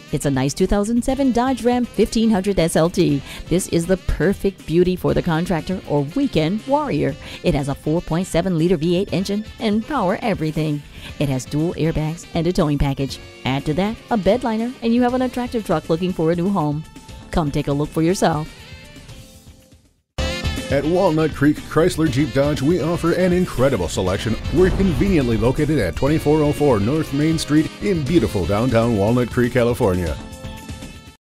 It's a nice 2007 Dodge Ram 1500 SLT. This is the perfect beauty for the contractor or weekend warrior. It has a 4.7-liter V8 engine and power everything. It has dual airbags and a towing package. Add to that a bed liner and you have an attractive truck looking for a new home. Come take a look for yourself. At Walnut Creek Chrysler Jeep Dodge, we offer an incredible selection. We're conveniently located at 2404 North Main Street in beautiful downtown Walnut Creek, California.